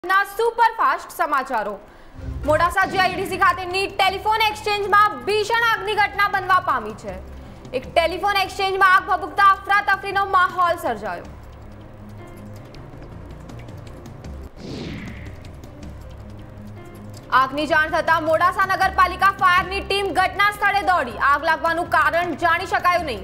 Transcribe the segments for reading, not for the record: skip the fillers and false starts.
ના સુપરફાસ્ટ સમાચારો મોડાસા જીઆઈડીસી ખાતેની ટેલિફોન એક્સચેન્જમાં ભીષણ આગની ઘટના બનવા પામી છે। એક ટેલિફોન એક્સચેન્જમાં આગ ભભૂકતા અફરાતફરીનો માહોલ સર્જાયો। આગની જાણ થતાં મોડાસા નગરપાલિકા ફાયરની ટીમ ઘટના સ્થળે દોડી। આગ લાગવાનું કારણ જાણી શકાયું નહીં।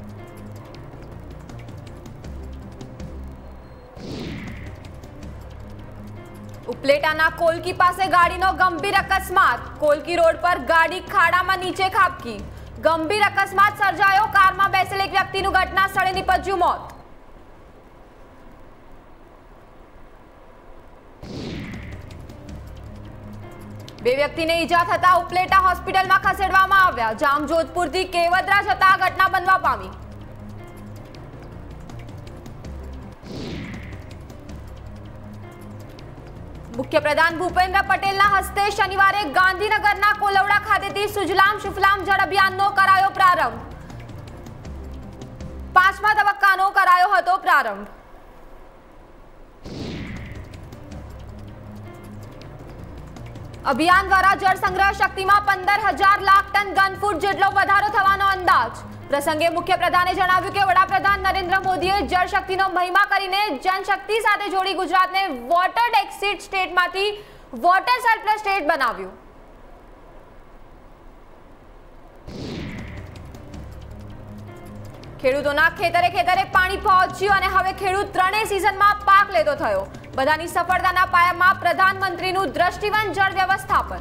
ઉપલેટાના કોલકી પાસે ગાડીનો ગંભીર અકસ્માત। કોલકી રોડ પર ગાડી ખાડામાં નીચે ખાબકી। ગંભીર અકસ્માત સર્જાયો। કારમાં બેસેલ એક વ્યક્તિનું ઘટના સ્થળે નિપજ્યું મોત। બે વ્યક્તિને ઈજા થતા ઉપલેટા હોસ્પિટલમાં ખસેડવામાં આવ્યા। જામજોધપુરથી કેવદરા જતા આ ઘટના બનવા પામી। મુખ્યપ્રધાન ભૂપેન્દ્ર પટેલના હસ્તે શનિવારે ગાંધીનગરના કોલવડા ખાતેથી સુજલામ સુફલામ જળ અભિયાનનો કરાયો પ્રારંભ। 5મા તબક્કાનો કરાયો હતો પ્રારંભ। અભિયાન દ્વારા જળ સંગ્રહ શક્તિમાં 15,000 લાખ ટન ઘનફૂટ જેટલો વધારો થવાનો અંદાજ। પ્રસંગે મુખ્યપ્રધાને જણાવ્યું કે વડાપ્રધાન નરેન્દ્ર મોદીએ જળ શક્તિનો મહિમા કરીને જનશક્તિ સાથે જોડી ગુજરાતને વોટર ડેફિસિટ સ્ટેટમાંથી વોટર સરપ્લસ સ્ટેટ બનાવ્યું। ખેડૂતોના ખેતરે ખેતરે પાણી પહોંચ્યું અને હવે ખેડૂત ત્રણેય સિઝનમાં પાક લેતો થયો। બધાની સફળતાના પાયામાં પ્રધાનમંત્રીનું દ્રષ્ટિવંત જળ વ્યવસ્થાપન।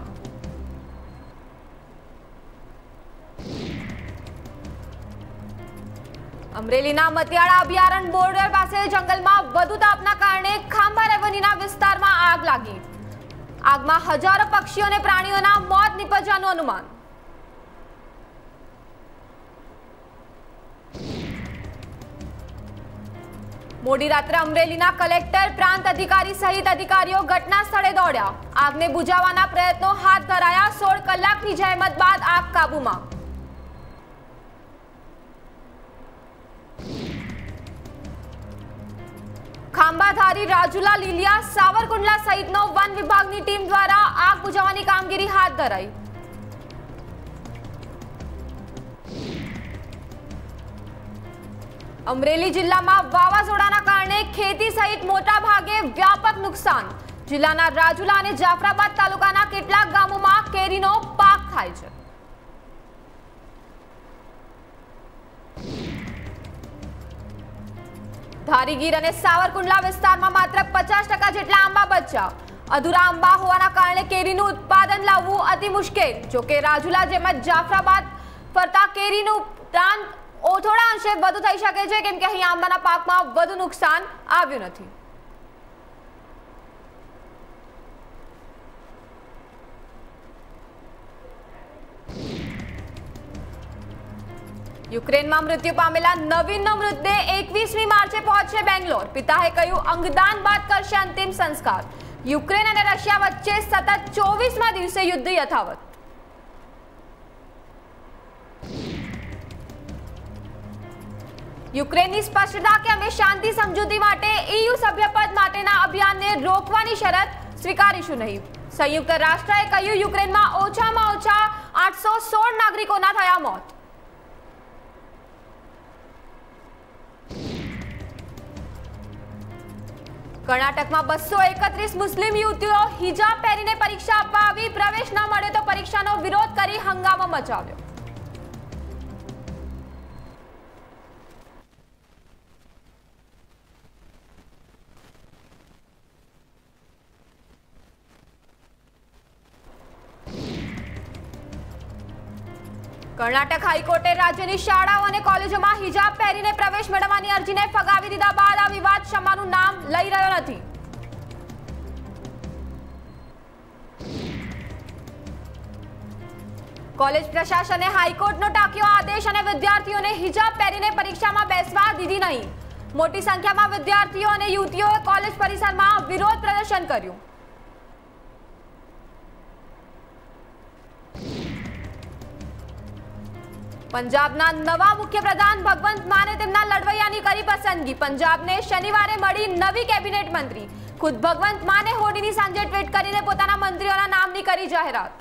અમરેલીના મતિયાળા અભયારણ્ય બોર્ડર પાસે જંગલમાં વધુ તાપના કારણે ખાંભા રેવન્યુના વિસ્તારમાં આગ લાગી। આગમાં હજારો પક્ષીઓ અને પ્રાણીઓના મોત નિપજ્યાનું અનુમાન। મોડી રાત્રે અમરેલીના કલેક્ટર પ્રાંત અધિકારી સહિત અધિકારીઓ ઘટના સ્થળે દોડ્યા। આગને બુઝાવવાના પ્રયત્નો હાથ ધરાયા। 16 કલાકની જહેમત બાદ આગ કાબૂમાં। ખાંભાધારી, રાજુલા, લીલિયા, સાવરકુંડલા સહિતનો વન વિભાગની ટીમ દ્વારા આગ બુઝાવવાની કામગીરી હાથ ધરાઈ। અમરેલી જિલ્લામાં વાવાઝોડાના કારણે ખેતી સહિત મોટા ભાગે વ્યાપક નુકસાન। જિલ્લાના રાજુલા અને જાફરાબાદ તાલુકાના કેટલાક ગામોમાં કેરીનો પાક થાય છે। ધારીગીર અને સાવરકુંડલા વિસ્તારમાં માત્ર 50% જેટલા આંબા બચ્યા। અધૂરા આંબા હોવાના કારણે કેરીનું ઉત્પાદન લાવવું અતિ મુશ્કેલ। જોકે રાજુલા જેમ જ જાફરાબાદ ફરતા કેરીનું ઉત્પાદન થોડા અંશે વધુ થઈ શકે છે, કેમ કે અહીં આંબાના પાકમાં વધુ નુકસાન આવ્યું નથી। યુક્રેનમાં મૃત્યુ પામેલા નવીનનો મૃતદેહ 21મી માર્ચે પહોંચશે બેંગ્લોર। પિતાએ કહ્યું અંગદાન બાદ કરશે અંતિમ સંસ્કાર। યુક્રેન અને રશિયા વચ્ચે સતત 24મા દિવસે યુદ્ધ યથાવત। યુક્રેનની સ્પષ્ટતા કે અમે શાંતિ સમજૂતી માટે EU સભ્યપદ માટેના અભિયાનને રોકવાની શરત સ્વીકારીશું નહીં। સંયુક્ત રાષ્ટ્રએ કહ્યું યુક્રેનમાં ઓછામાં ઓછા 816 નાગરિકોના થયા મોત। કર્ણાટકમાં 231 મુસ્લિમ યુવતીઓ હિજાબ પહેરીને પરીક્ષા આપવા આવી। પ્રવેશ ન મળે તો પરીક્ષાનો વિરોધ કરી હંગામો મચાવ્યો। કર્ણાટક હાઈકોર્ટે રાજ્યની શાળાઓ અને કોલેજોમાં હિજાબ પહેરીને પ્રવેશ મેળવવાની અરજીને ફગાવી દીધા બાદ આ વિવાદ શમાનું નામ લઈ રહ્યો નથી। કોલેજ પ્રશાસને હાઈકોર્ટનો ટાંક્યો આદેશ અને વિદ્યાર્થીઓને હિજાબ પહેરીને પરીક્ષામાં બેસવા દીધી નહીં। મોટી સંખ્યામાં વિદ્યાર્થીઓ અને યુવતીઓએ કોલેજ પરિસરમાં વિરોધ પ્રદર્શન કર્યું। પંજાબના નવા મુખ્યપ્રધાન ભગવંત માને તેમના લડવૈયાની કરી પસંદગી। પંજાબને શનિવારે મળી નવી કેબિનેટ મંત્રી। ખુદ ભગવંત માને હોડીની સાંજે ટ્વીટ કરીને પોતાના મંત્રીઓના નામની કરી જાહેરાત।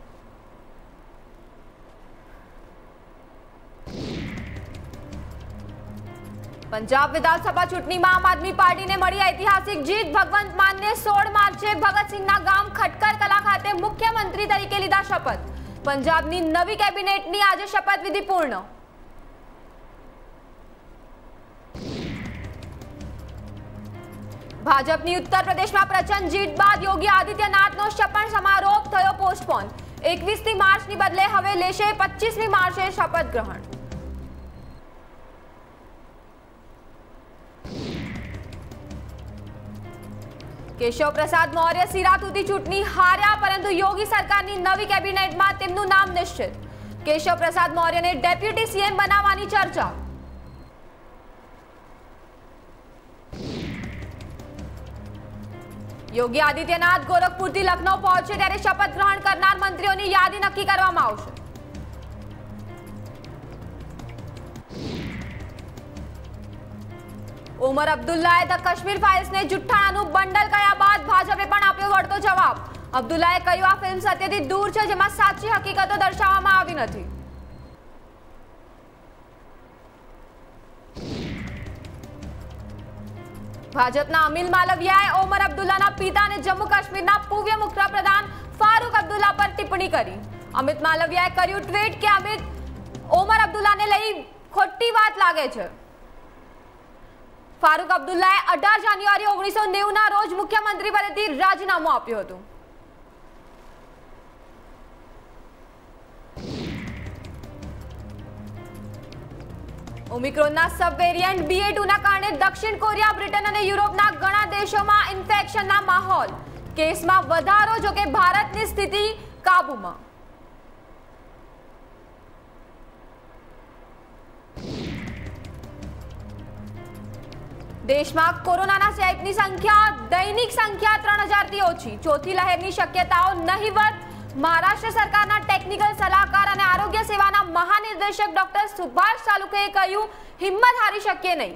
पंजाब विधानसभा चूंटणी में आम आदमी पार्टी ने मળી ऐतिहासिक जीत। भगवंत मान ने 16 मार्चे भगत सिंह गाम खटकर कला खाते मुख्यमंत्री तरीके लीधा शपथ। पंजाब की नवी केबिनेट की आज शपथ विधि पूर्ण। भाजपनी उत्तर प्रदेश में प्रचंड जीत बाद योगी आदित्यनाथ नो शपथ समारोह थयो पोस्टपोन। 21 मार्च ની बदले हवे लेशे 25 मार्चे शपथ ग्रहण। केशव प्रसाद मौर्य सिरातुती चूंटणी हार्या, परंतु योगी सरकार की नवी केबिनेट में तेमनु नाम निश्चित। केशव प्रसाद मौर्य ने डेप्यूटी सीएम बनावानी चर्चा। योगी आदित्यनाथ गोरखपुर थी लखनऊ पहुंचे त्यारे शपथ ग्रहण करनार मंत्रीओं की यादी नक्की करवामां आवशे। उमर अब्दुल्लाए द कश्मीर फाइल्स ने जुठ्ठाणानु बंडल कया बाद भाजपे पण आप्यो वळतो जवाब। अब्दुल्लाए कह्युं आ फिल्म सत्यथी दूर छे, जेमां साची हकीकतो दर्शाववामां आवी नथी। भाजपना अमिल मालवियाए ओमर अब्दुल्लाना पिता ने जम्मू काश्मीरना पूर्व मुख्यप्रधान फारूक अब्दुल्ला पर टिप्पणी करी। अमित मालवियाए कर्युं ट्वीट के अमित ओमर अब्दुल्लाने लई खोटी वात लागे छे। फारूक अब्दुल्लाए 18 जान्युआरी 1990 ना रोज मुख्यमंत्री पदेथी राजीनामું આપ્યું હતું। ઓમિક્રોનના સબ વેરિયન્ટ BA2 ના કારણે દક્ષિણ કોરિયા, બ્રિટન અને યુરોપના ઘણા દેશોમાં ઇન્ફેક્શનના માહોલ। કેસમાં વધારો, જો કે ભારતની સ્થિતિ કાબૂમાં। देश में कोरोना चेप की संख्या दैनिक संख्या 3000 थी ओછી। चौथी लहर की शक्यताओं नहीवत। महाराष्ट्र सरकार टेक्निकल सलाहकार और आरोग्य सेवा महानिर्देशक डॉक्टर सुभाष चालुके कह્યું हिम्मत हारी शक्य नहीं।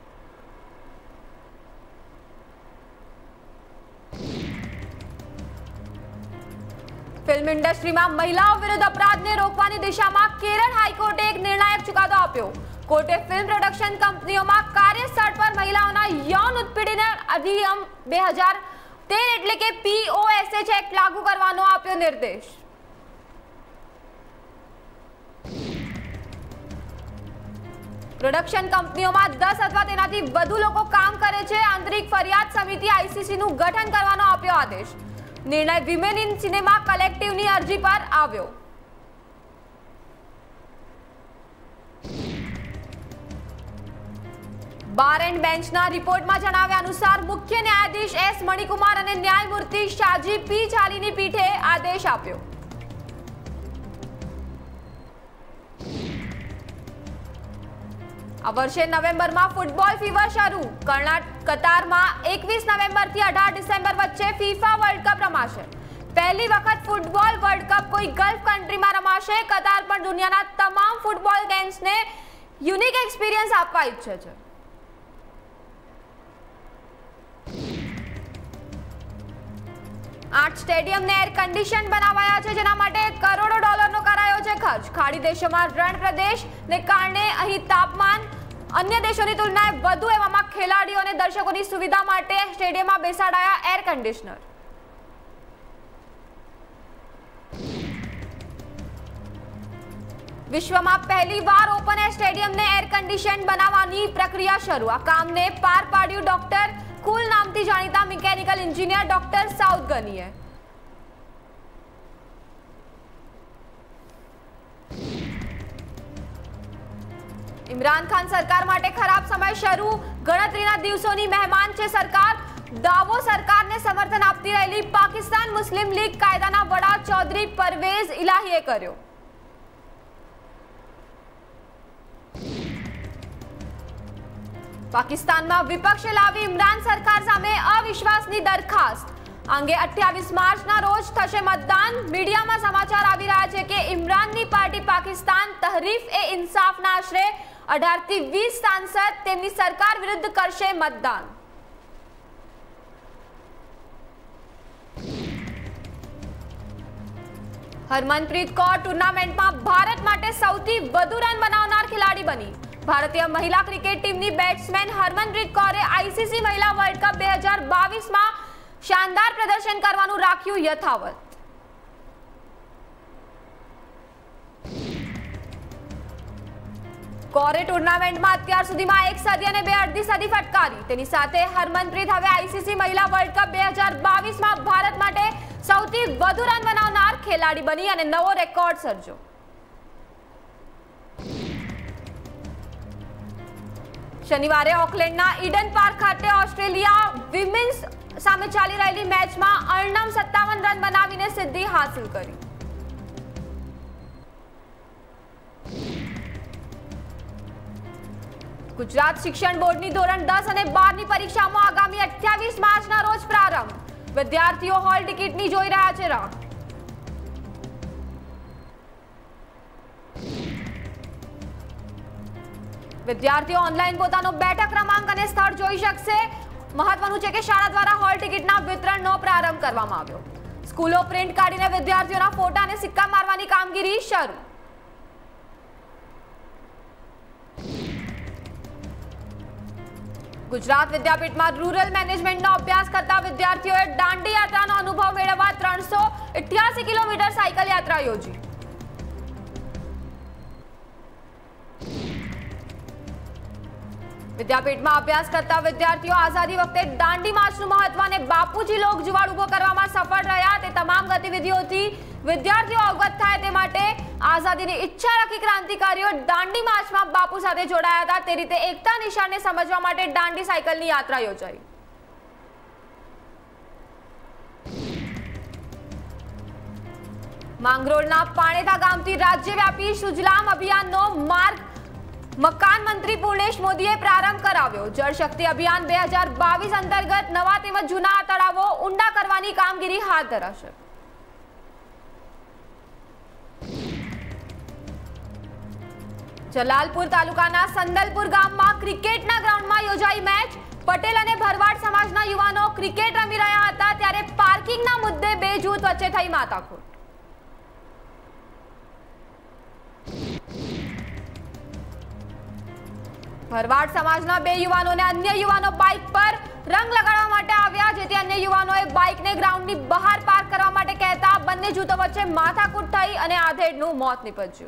फिल्म इंडस्ट्री में महिलाओं विरुद्ध अपराध ने रोकवानी दिशा में केरल हाईकोर्टे एक निर्णायक चुकादो आप्यो। कोर्टे फिल्म प्रोडक्शन कंपनीओं में कार्यस्थल पर महिलाओं यौन उत्पीड़न अधिनियम 2013 एटले के POSH एक्ट लागू करवानो आप्यो निर्देश। प्रोडक्शन कंपनीओं में 10 अथवा तेनाथी वधु लोको काम करे छे। आंतरिक फरियाद समिति ICC नु गठन करवानो आप्यो आदेश। निर्णय विमेन इन सिनेमा कलेक्टिव नी अरजी पर आव्यो। बार एंड बेंचना रिपोर्ट में जणाव्या अनुसार मुख्य न्यायाधीश S मणिकुमार और न्यायमूर्ति शाजी P झालीनी पीठे आदेश आप्यो। आ वर्षे नवेम्बर में फूटबॉल फीवर शुरू। कतार में 21 नवेम्बर थी 18 डिसेम्बर वच्चे फीफा वर्ल्ड कप रमाशे। पहली वखत फूटबॉल वर्ल्ड कप कोई गल्फ कंट्री में रमाशे। कतार पर दुनियाना तमाम फूटबॉल गेम्स ने यूनिक एक्सपीरियंस आपवा इच्छे छे। 8 स्टेडियम ने एयर कंडीशन बनावाया छे, जेना माटे करोड़ों डॉलरनो करायो छे खर्च। खाड़ी देशों रण प्रदेश ने कारणे अहीं तापमान अन्य देशों की तुलनाए वधु एवामां खेलाड़ीओ अने दर्शकोनी सुविधा माटे स्टेडियम में बेसाडाया एयर कंडीशनर। विश्व में पहली बार ओपन एयर स्टेडियम ने एयर कंडीशन बनावानी प्रक्रिया शुरू। आ काम ने पार पाड्यु डॉक्टर कूल नामथी जाणीता मिकेनिकल इंजीनियर डॉक्टर साउथ गनीए। इमरान खान सरकार माटे खराब समय शुरू। गणतरीना दिवसोनी मेहमान छे सरकार। दावो सरकार ने समर्थन आपती रहेली पाकिस्तान मुस्लिम लीग कायदाना वड़ा चौधरी परवेज इलाहीए कर्यो। पाकिस्तान में विपक्षे लावी इमरान सरकार सामे अविश्वासनी दरखास्त। अंगे 28 मार्च ना रोज थशे मतदान। मीडिया में समाचार आवी रह्या छे के इमराननी पार्टी पाकिस्तान तहरीफ-ए-इंसाफ ना आश्रे 18 થી 20 सांसद तेमनी सरकार विरुद्ध करशे मतदान। હરમનપ્રીત કૌર ટુર્નામેન્ટમાં ભારત માટે સૌથી વધુ રન બનાવનાર ખેલાડી બની। ભારતીય મહિલા ક્રિકેટ ટીમની બેટ્સમેન હરમનપ્રીત કૌરે આઈસીસી મહિલા વર્લ્ડ કપ 2022માં શાનદાર પ્રદર્શન કરવાનું રાખ્યું યથાવત। કૌરે ટુર્નામેન્ટમાં અત્યાર સુધીમાં એક સદી અને બે અડધી સદી ફટકારી। તેની સાથે હરમનપ્રીત હવે આઈસીસી મહિલા વર્લ્ડ કપ 2022માં ભારત માટે સૌથી વધુ રન બનાવનાર ખેલાડી બની અને નવો રેકોર્ડ સર્જ્યો। શનિવારે ઓકલેન્ડના ઈડન પાર્ક ખાતે ઓસ્ટ્રેલિયા વિમેન્સ સામે ચાલી રહેલી મેચમાં અર્ણમ 57 રન બનાવીને સિદ્ધિ હાંસલ કરી। ગુજરાત શિક્ષણ બોર્ડની ધોરણ 10 અને 12 ની પરીક્ષામાં આગામી 28 માર્ચના રોજ પ્રારંભ। વિદ્યાર્થીઓ હોલ ટિકિટની જોઈ રહ્યા છે રાહ। વિદ્યાર્થીઓ ઓનલાઈન પોતાનો બેઠક ક્રમાંક અને સ્થળ જોઈ શકશે। મહત્વનું છે કે શાળા દ્વારા હોલ ટિકિટના વિતરણનો પ્રારંભ કરવામાં આવ્યો। સ્કૂલો પ્રિન્ટ કાઢીને વિદ્યાર્થીઓના ફોટા અને સિક્કા મારવાની કામગીરી શરૂ। ગુજરાત વિદ્યાપીઠમાં રૂરલ મેનેજમેન્ટનો અભ્યાસ કરતા વિદ્યાર્થીઓએ દાંડી યાત્રાનો અનુભવ મેળવવા 388 કિલોમીટર સાયકલ યાત્રા યોજી। વિદ્યાપીઠમાં અભ્યાસ કરતા વિદ્યાર્થીઓ આઝાદી વખતે દાંડી માર્ચનું મહત્વ અને બાપુજી લોક જુવાળ ઉભો કરવામાં સફળ રહ્યા। તે તમામ ગતિવિધિઓથી વિદ્યાર્થીઓ અવગત થાય તે માટે આઝાદીની ઈચ્છા રાખી ક્રાંતિકારીઓ દાંડી માર્ચમાં બાપુ સાથે જોડાયા હતા। તે રીતે એકતા નિશાનને સમજવા માટે દાંડી સાયકલની યાત્રા યોજાઈ। માંગરોળના પાણેતા ગામથી રાજ્યવ્યાપી સુજલામ અભિયાનનો માર્ગ મકાન મંત્રી પૂર્ણેશ મોદીએ પ્રારંભ કરાવ્યો। જળશક્તિ અભિયાન 2022 અંતર્ગત નવા તેમજ જૂના તળાવો ઊંડા કરવાની કામગીરી હાથ ધરાશે। જલાલપુર તાલુકાના સંદલપુર ગામમાં ક્રિકેટના ગ્રાઉન્ડમાં યોજાઈ મેચ। પટેલ અને ભરવાડ સમાજના યુવાનો ક્રિકેટ રમી રહ્યા હતા ત્યારે પાર્કિંગના મુદ્દે બે જૂથ વચ્ચે થઈ માથાકૂટ। ભરવાડ સમાજના બે યુવાનોને અન્ય યુવાનો બાઇક પર રંગ લગાડવા માટે આવ્યા, જેથી અન્ય યુવાનોએ બાઇકને ગ્રાઉન્ડની બહાર પાર્ક કરવા માટે કહેતા બંને જૂથો વચ્ચે માથાકૂટ થઈ અને આધેડનું મોત નીપજ્યું।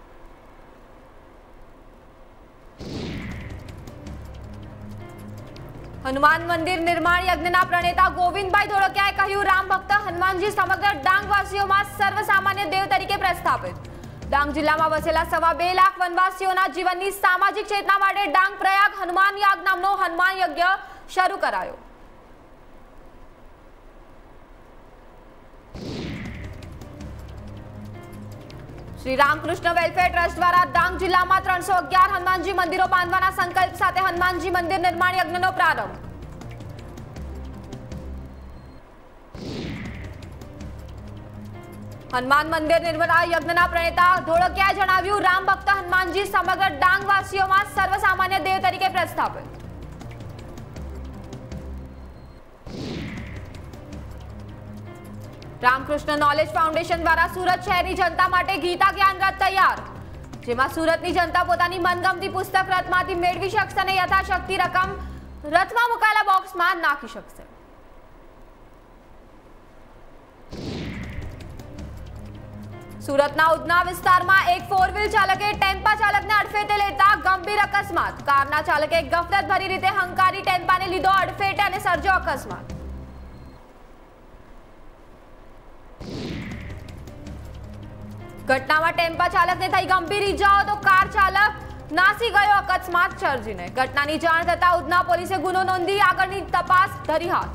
હનુમાન મંદિર નિર્માણ યજ્ઞના પ્રણેતા ગોવિંદભાઈ ધોળકિયાએ કહ્યું, રામ ભક્ત હનુમાનજી સમગ્ર ડાંગવાસીઓમાં સર્વસામાન્ય દેવ તરીકે પ્રસ્થાપિત। ડાંગ જિલ્લામાં વસેલા 2.25 લાખ વનવાસીઓના જીવનની સામાજિક ચેતના માટે ડાંગ પ્રયાગ હનુમાન યાગ નામનો હનુમાન યજ્ઞ શરૂ કરાયો। શ્રી રામકૃષ્ણ વેલફેર ટ્રસ્ટ દ્વારા ડાંગ જિલ્લામાં 311 હનુમાનજી મંદિરો બાંધવાના સંકલ્પ સાથે હનુમાનજી મંદિર નિર્માણ યજ્ઞનો પ્રારંભ। હનુમાન મંદિર નિર્માણ યજ્ઞના પ્રણેતા ધોળકિયાએ જણાવ્યું, રામ ભક્ત હનુમાનજી સમગ્ર ડાંગવાસીઓમાં સર્વસામાન્ય દેવ તરીકે પ્રસ્થાપિત। રામકૃષ્ણ નોલેજ ફાઉન્ડેશન દ્વારા સુરત શહેરની जनता માટે ગીતા જ્ઞાન રથ તૈયાર, જેમાં સુરતની जनता પોતાની મનગમતી પુસ્તક રથમાંથી મેળવી શકશે અને યથાશક્તિ રકમ રથમાં મુકાયેલા બોક્સમાં નાખી શકશે। સુરતના ઉધના વિસ્તારમાં એક 4 વ્હીલ ચાલકે ટેમ્પા ચાલકને અડફેટે લેતા ગંભીર અકસ્માત। કારના ચાલકે ગફલત ભરી રીતે હંકારી ટેમ્પાને લીધો અડફેટે અને સર્જ્યો અકસ્માત। ઘટનામાં ટેમ્પા ચાલકને થઈ ગંભીર ઈજાઓ તો કાર ચાલક નાસી ગયો અકસ્માત સર્જીને। ઘટનાની જાણ થતા ઉધના પોલીસે ગુનો નોંધી આગળની તપાસ ધરી હાથ।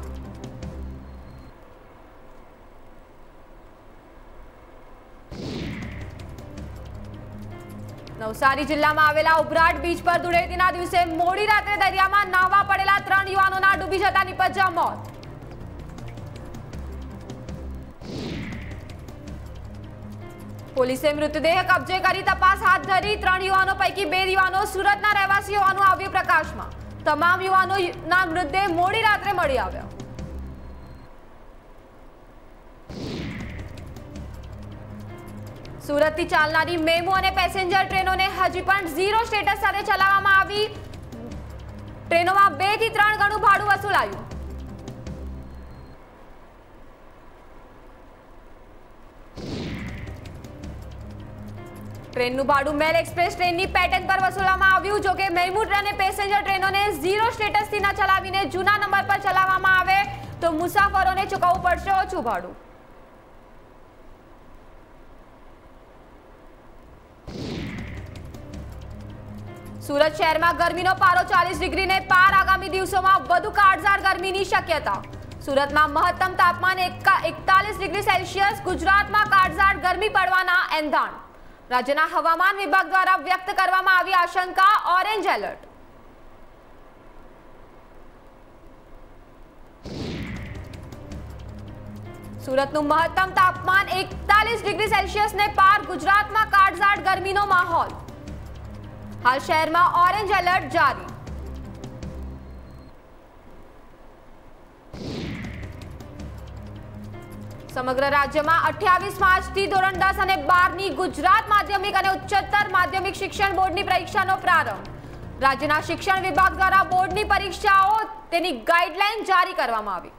નવસારી જિલ્લામાં આવેલા ઉભરાટ બીચ પર ધૂળેટીના દિવસે મોડી રાત્રે દરિયામાં નાહવા પડેલા 3 યુવાનોના ડૂબી જતા નિપજ્યા મોત। પોલીસે મૃતદેહ કબજે કરી તપાસ હાથ ધરી। 3 યુવાનો પૈકી 2 યુવાનો સુરતના રહેવાસી હોવાનું આવ્યું પ્રકાશમાં। તમામ યુવાનોના મૃતદેહ મોડી રાત્રે મળી આવ્યા। સુરતથી ચાલનારી મેમુ અને પેસેન્જર ટ્રેનોને હજી પણ ઝીરો સ્ટેટસ સાથે ચલાવવામાં આવી. ટ્રેનોમાં 2 થી 3 ગણું ભાડું વસૂલાયું. ટ્રેનનું ભાડું મેલ એક્સપ્રેસ ટ્રેનની પેટર્ન પર વસૂલવામાં આવ્યું. જો કે મેમુ અને પેસેન્જર ટ્રેનોને ઝીરો સ્ટેટસથી ન ચલાવીને જૂના નંબર પર ચલાવવામાં આવે તો મુસાફરોને ચૂકવવું પડશે ઓછું ભાડું. સુરત શહેરમાં ગરમીનો પારો 40 ડિગ્રીને પાર. આગામી દિવસોમાં વધુ કાળઝાળ ગરમીની શક્યતા. સુરતમાં મહત્તમ તાપમાન 41 ડિગ્રી સેલ્સિયસ. ગુજરાતમાં કાળઝાળ ગરમી પડવાના એંધાણ. રાજ્યના હવામાન વિભાગ દ્વારા વ્યક્ત કરવામાં આવી આશંકા. Orange alert. સુરતનું મહત્તમ તાપમાન 41 ડિગ્રી સેલ્સિયસને પાર. ગુજરાતમાં કાળઝાળ ગરમીનો માહોલ. હાલ શહેરમાં ઓરેન્જ એલર્ટ જારી. સમગ્ર રાજ્યમાં 28 માર્ચથી ધોરણ 10 અને 12ની ગુજરાત માધ્યમિક અને ઉચ્ચતર માધ્યમિક શિક્ષણ બોર્ડની પરીક્ષાનો પ્રારંભ. રાજ્યના શિક્ષણ વિભાગ દ્વારા બોર્ડની પરીક્ષાઓ તેની ગાઈડલાઈન જારી કરવામાં આવી.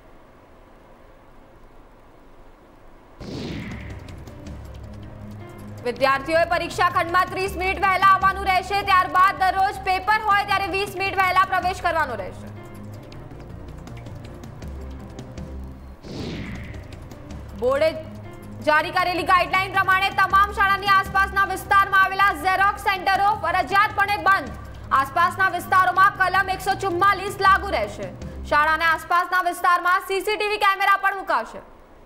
વિદ્યાર્થીઓએ પરીક્ષા ખંડમાં 30 મિનિટ વહેલા આવવાનું રહેશે. ત્યારબાદ દરરોજ પેપર હોય ત્યારે 20 મિનિટ વહેલા પ્રવેશ કરવાનો રહેશે. બોર્ડે જારી કરેલી ગાઈડલાઈન પ્રમાણે તમામ શાળાની આસપાસના વિસ્તારમાં આવેલા ઝેરોક્સ સેન્ટરો ફરજિયાતપણે બંધ. આસપાસના વિસ્તારોમાં કલમ 144 લાગુ રહેશે. શાળાના આસપાસના વિસ્તારમાં સીસીટીવી કેમેરા પણ મુકાશે.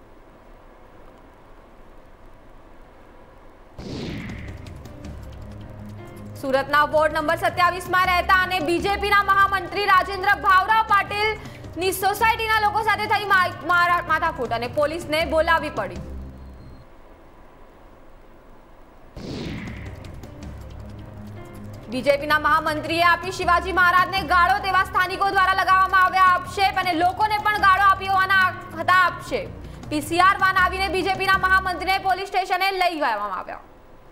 સુરતના વોર્ડ નંબર 27માં રહેતા અને બીજેપીના મહામંત્રી રાજેન્દ્ર ભાવરાવ પાટીલની સોસાયટીના લોકો સાથે થઈ માથાકૂટ અને પોલીસને બોલાવી પડી. બીજેપીના મહામંત્રીએ આપી શિવાજી મહારાજને ગાળો તેવા સ્થાનિકો દ્વારા લગાવવામાં આવ્યા આક્ષેપ અને લોકોને પણ ગાળો આપી હોવાના હતા આક્ષેપ. પીસીઆર વાન આવીને બીજેપીના મહામંત્રીને પોલીસ સ્ટેશને લઈ જવામાં આવ્યા.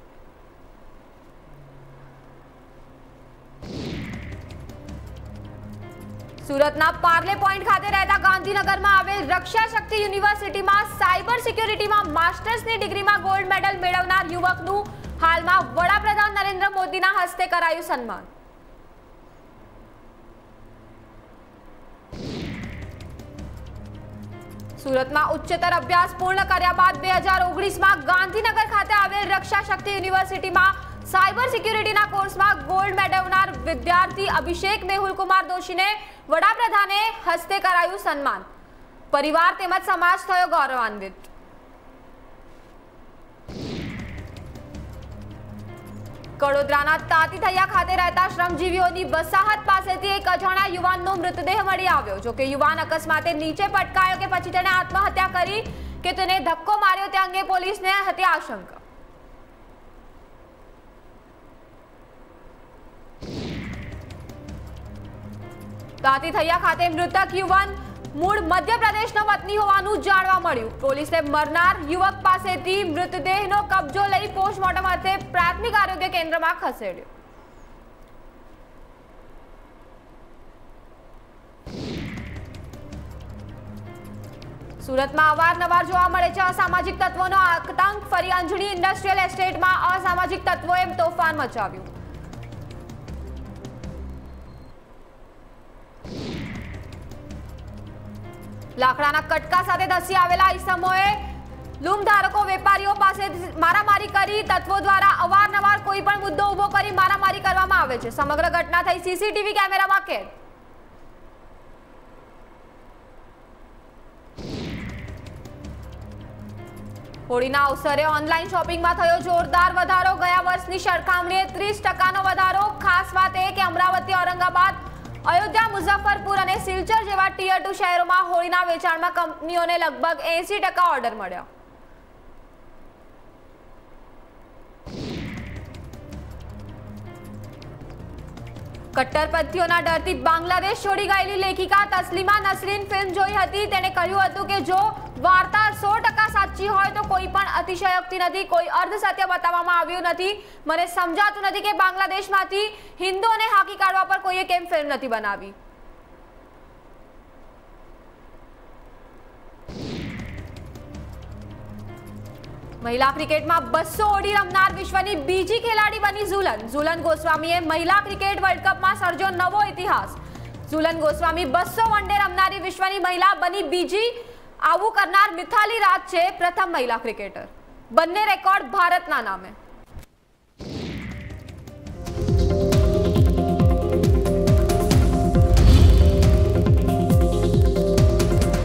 સુરતના પાર્લે પોઈન્ટ ખાતે રહેતા ગાંધીનગરમાં આવેલ રક્ષા શક્તિ યુનિવર્સિટીમાં સાયબર સિક્યોરિટીમાં માસ્ટર્સની ડિગ્રીમાં ગોલ્ડ મેડલ મેળવનાર યુવકનું હાલમાં વડાપ્રધાન નરેન્દ્ર મોદીના હસ્તે કરાયું સન્માન. સુરતમાં ઉચ્ચતર અભ્યાસ પૂર્ણ કર્યા બાદ 2019માં ગાંધીનગર ખાતે આવેલ રક્ષા શક્તિ યુનિવર્સિટીમાં સાયબર સિક્યુરિટીના કોર્સમાં ગોલ્ડ મેળવનાર વિદ્યાર્થી અભિષેક મેહુલ કુમાર દોશીને વડાપ્રધાને હસ્તે કરાયું સન્માન. પરિવાર તેમજ સમાજ થયો ગૌરવાન્વિત. કડોદરાના તાતીથૈયા ખાતે રહેતા શ્રમજીવીઓની વસાહત પાસેથી એક અજાણ્યા યુવાનનો મૃતદેહ મળી આવ્યો. જોકે યુવાન અકસ્માતે નીચે પટકાયો કે પછી તેણે આત્મહત્યા કરી કે તેને ધક્કો માર્યો તે અંગે પોલીસને હતી આશંકા. તાતીથૈયા ખાતે મૃતક યુવાન મૂળ મધ્યપ્રદેશનો વતની હોવાનું જાણવા મળ્યું. પોલીસે મરનાર યુવક પાસેથી મૃતદેહનો કબજો લઈ પોસ્ટમોર્ટમ અર્થે પ્રાથમિક આરોગ્ય કેન્દ્રમાં ખસેડ્યો. સુરતમાં અવારનવાર જોવા મળે છે અસામાજિક તત્વોનો આતંક. ફરી અંજણી ઇન્ડસ્ટ્રીયલ એસ્ટેટમાં અસામાજિક તત્વોએ તોફાન મચાવ્યું. લાકડાના કટકા સાથે ધસી આવેલા ઈસમોએ લૂમ ધારકો વેપારીઓ પાસે મારામારી કરી. તત્વો દ્વારા અવારનવાર કોઈ પણ મુદ્દો ઉભો કરી મારામારી કરવામાં આવે છે. સમગ્ર ઘટના થઈ સીસીટીવી કેમેરામાં કેદ. હોળીના અવસરે ઓનલાઈન શોપિંગમાં થયો જોરદાર વધારો. ગયા વર્ષની સરખામણીએ 30% વધારો. ખાસ વાત એ કે અમરાવતી, ઔરંગાબાદ, અયોધ્યા, મુઝફ્ફરપુર અને સિલચર જેવા ટિયર 2 શહેરોમાં હોળીના વેચાણમાં કંપનીઓને લગભગ 80% ઓર્ડર મળ્યા. કટ્ટરપંથીઓના ડરથી બાંગ્લાદેશ છોડી ગયેલી લેખિકા તસ્લીમા નસરીન ફિલ્મ જોઈ હતી. તેણે કહ્યું હતું કે જો વાર્તા 100% સાચી હોય તો કોઈ પણ અતિશયોક્તિ નથી, કોઈ અર્ધસત્ય બતાવવામાં આવ્યું નથી. મને સમજાતું નથી કે બાંગ્લાદેશમાંથી હિન્દુઓને હાંકી કાઢવા પર કોઈએ કેમ ફિલ્મ નથી બનાવી. મહિલા ક્રિકેટમાં 200 ઓડી રમનાર વિશ્વની બીજી ખેલાડી બની ઝુલન. ઝુલન ગોસ્વામીએ મહિલા ક્રિકેટ વર્લ્ડ કપમાં સર્જ્યો નવો ઇતિહાસ. ઝુલન ગોસ્વામી 200 વનડે રમનારી વિશ્વની મહિલા બની બીજી. આવું કરનાર મિથાલી રાજ છે પ્રથમ મહિલા ક્રિકેટર. બંને રેકોર્ડ ભારતના નામે.